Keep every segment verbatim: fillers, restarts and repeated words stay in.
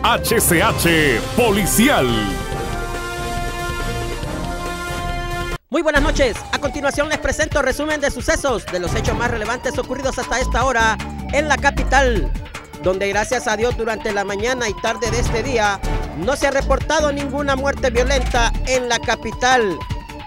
H C H Policial. Muy buenas noches. A continuación les presento resumen de sucesos de los hechos más relevantes ocurridos hasta esta hora en la capital, donde gracias a Dios durante la mañana y tarde de este día no se ha reportado ninguna muerte violenta en la capital.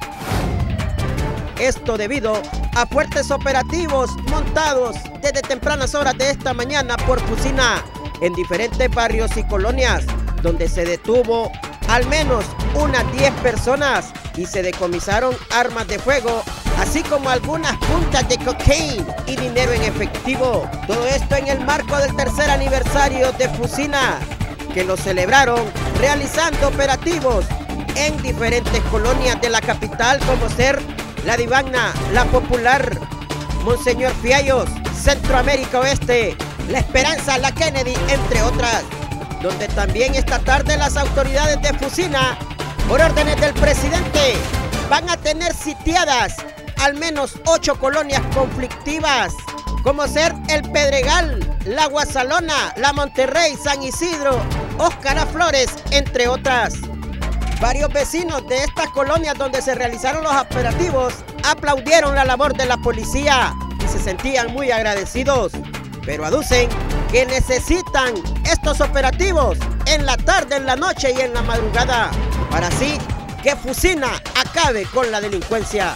Esto debido a fuertes operativos montados desde tempranas horas de esta mañana por Fusina en diferentes barrios y colonias, donde se detuvo al menos unas diez personas y se decomisaron armas de fuego, así como algunas puntas de cocaína y dinero en efectivo. Todo esto en el marco del tercer aniversario de Fusina, que lo celebraron realizando operativos en diferentes colonias de la capital, como ser La Divagna, La Popular, Monseñor Fiallos, Centroamérica Oeste, La Esperanza, La Kennedy, entre otras, donde también esta tarde las autoridades de Fusina, por órdenes del presidente, van a tener sitiadas al menos ocho colonias conflictivas, como ser El Pedregal, La Guasalona, La Monterrey, San Isidro, Óscar Flores, entre otras. Varios vecinos de estas colonias donde se realizaron los operativos aplaudieron la labor de la policía y se sentían muy agradecidos, pero aducen que necesitan estos operativos en la tarde, en la noche y en la madrugada, para así que Fusina acabe con la delincuencia.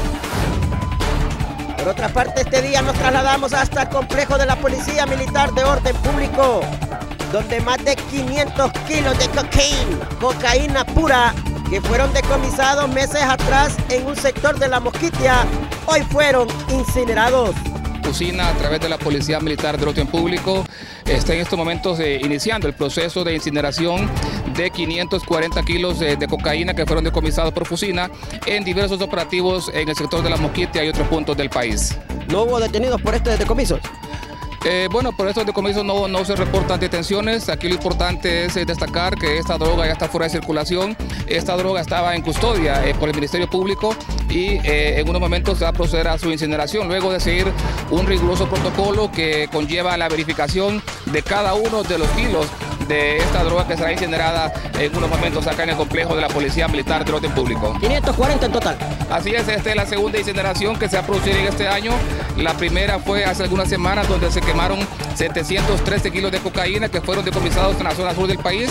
Por otra parte, este día nos trasladamos hasta el complejo de la Policía Militar de Orden Público, donde más de quinientos kilos de cocaína, cocaína pura, que fueron decomisados meses atrás en un sector de La Mosquitia, hoy fueron incinerados. Fusina, a través de la Policía Militar del Orden Público, está en estos momentos eh, iniciando el proceso de incineración de quinientos cuarenta kilos de, de cocaína que fueron decomisados por Fusina en diversos operativos en el sector de La Mosquitia y otros puntos del país. ¿No hubo detenidos por estos decomisos? Eh, bueno, por estos decomisos no, no se reportan detenciones. Aquí lo importante es eh, destacar que esta droga ya está fuera de circulación. Esta droga estaba en custodia eh, por el Ministerio Público y eh, en unos momentos se va a proceder a su incineración, luego de seguir un riguroso protocolo que conlleva la verificación de cada uno de los kilos de esta droga que será incinerada en unos momentos acá en el complejo de la Policía Militar del Orden Público. quinientos cuarenta en total. Así es, esta es la segunda incineración que se va a producir en este año. La primera fue hace algunas semanas, donde se quemaron setecientos trece kilos de cocaína que fueron decomisados en la zona sur del país.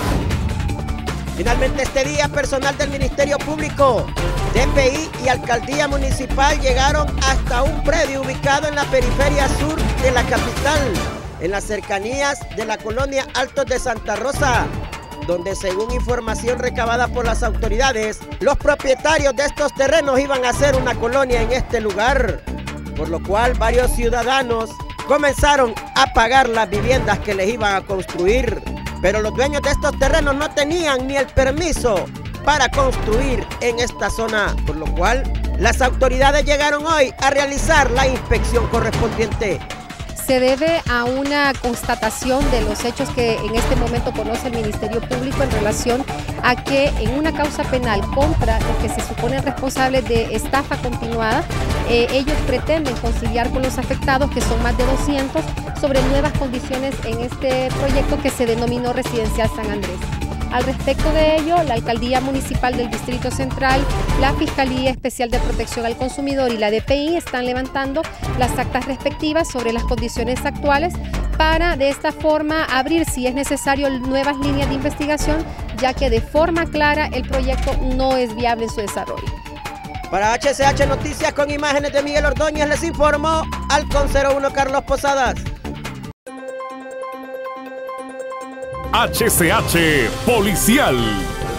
Finalmente este día, personal del Ministerio Público, D P I y Alcaldía Municipal llegaron hasta un predio ubicado en la periferia sur de la capital, en las cercanías de la colonia Altos de Santa Rosa, donde según información recabada por las autoridades, los propietarios de estos terrenos iban a hacer una colonia en este lugar, por lo cual varios ciudadanos comenzaron a pagar las viviendas que les iban a construir, pero los dueños de estos terrenos no tenían ni el permiso para construir en esta zona, por lo cual las autoridades llegaron hoy a realizar la inspección correspondiente. Se debe a una constatación de los hechos que en este momento conoce el Ministerio Público en relación a que en una causa penal contra los que se suponen responsables de estafa continuada, eh, ellos pretenden conciliar con los afectados, que son más de doscientos, sobre nuevas condiciones en este proyecto que se denominó Residencial San Andrés. Al respecto de ello, la Alcaldía Municipal del Distrito Central, la Fiscalía Especial de Protección al Consumidor y la D P I están levantando las actas respectivas sobre las condiciones actuales para de esta forma abrir, si es necesario, nuevas líneas de investigación, ya que de forma clara el proyecto no es viable en su desarrollo. Para H C H Noticias, con imágenes de Miguel Ordóñez, les informó Halcón cero uno Carlos Posadas. H C H Policial.